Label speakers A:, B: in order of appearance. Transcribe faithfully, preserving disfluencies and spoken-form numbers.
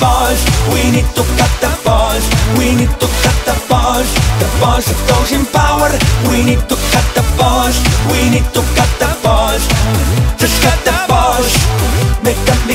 A: balls. We need to cut the balls. We need to cut the balls. The balls of those in power. We need to cut the balls. We need to cut the balls. Just cut the balls. Make them